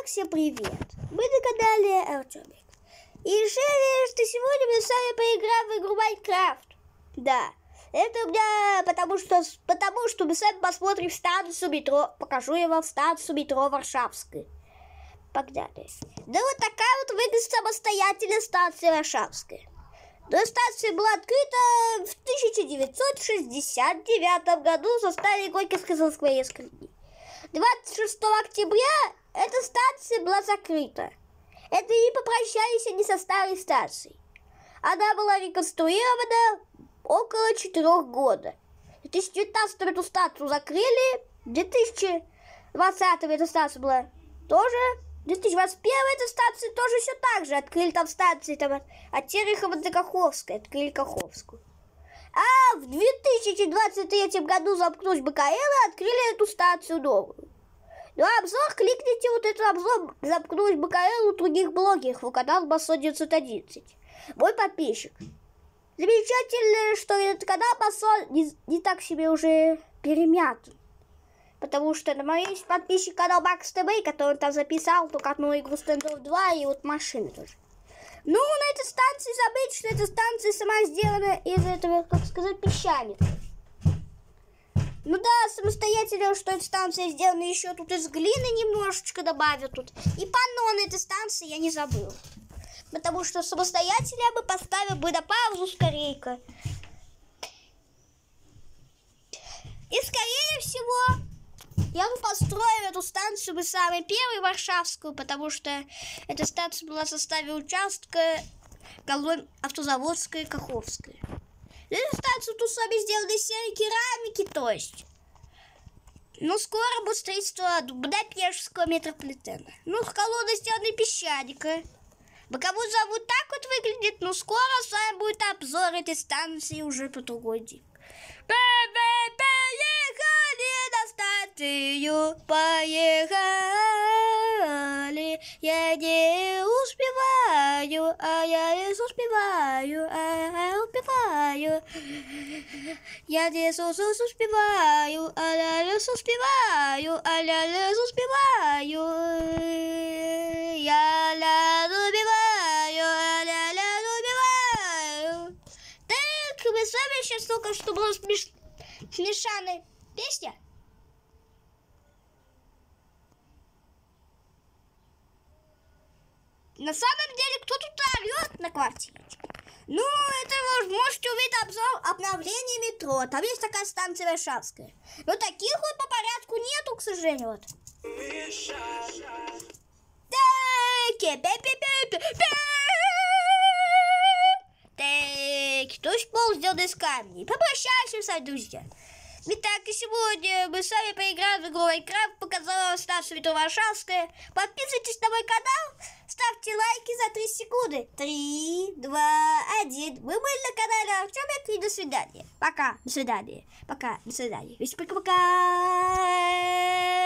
Итак, всем привет! Мы на канале Артемик. И решили, что сегодня мы с вами поиграем в игру Майнкрафт. Да, это у меня потому что мы с вами посмотрим станцию метро. Покажу я вам станцию метро Варшавской. Погнали. Да вот такая вот выглядит самостоятельная станция Варшавская. Но станция была открыта в 1969 году в составе Горьковской заводской линии. 26 октября эта станция была закрыта. Это и попрощались они со старой станцией. Она была реконструирована около 4 года. В 2019 эту станцию закрыли, в 2020 эта станция была тоже, в 2021 эта станция тоже все так же. Открыли там станции там, от Терехова до Каховской, открыли Каховскую. А в 2023 году замкнуть БКЛ и открыли эту станцию новую. Ну, обзор, кликните вот этот обзор замкнуть БКЛ у других блогеров, у канала Басо 911. Мой подписчик. Замечательно, что этот канал Басо не так себе уже перемятан. Потому что на моем есть подписчик канал Макс ТВ, который там записал только одну игру Standoff 2 и вот машины тоже. Ну, на этой станции забыть, что эта станция сама сделана из этого, как сказать, песчаника. Ну да, самостоятельно, что эта станция сделана еще тут из глины немножечко добавят тут. И панно на этой станции я не забыл. Потому что самостоятельно я бы поставил бы на паузу скорее-ка. И скорее всего я бы построил эту станцию бы самой первой Варшавскую, потому что эта станция была в составе участка автозаводская Каховская. Эту станцию тут с вами сделаны из серой керамики, то есть. Ну, скоро будет строительство Будапештского метрополитена. Ну, колонны сделаны из песчаника. Боковую зовут так вот выглядит, но скоро с вами будет обзор этой станции уже по другой день. Поехали на станцию, поехали. Я не успеваю, а я не успеваю, а я успеваю. Я не успеваю, а я не успеваю, а я не успеваю. Я не успеваю, а я не успеваю. Так, мы с вами сейчас только что была смешанная песня. На самом деле, кто тут орёт на квартире? Ну, это вы можете увидеть обзор обновления метро. Там есть такая станция Варшавская. Но таких вот по порядку нету, к сожалению. Вот. Так, дождь пол сделан из камней. Попрощайся, с друзья. Итак, и сегодня мы с вами поиграем в игру Майнкрафт, показала вам станцию метро Варшавская. Подписывайтесь на мой канал, ставьте лайки за 3 секунды. 3, 2, 1. Вы были на канале Артемик, и до свидания. Пока, до свидания. Пока, до свидания. Пока-пока.